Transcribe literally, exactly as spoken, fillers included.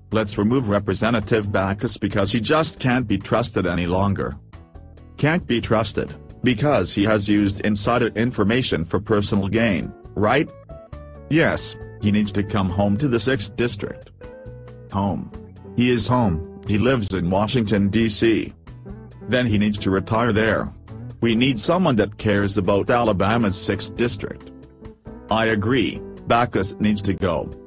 Let's remove Representative Bachus because he just can't be trusted any longer. Can't be trusted, because he has used insider information for personal gain, right? Yes, he needs to come home to the sixth district. Home. He is home, he lives in Washington, D C Then he needs to retire there. We need someone that cares about Alabama's sixth district. I agree, Bachus needs to go.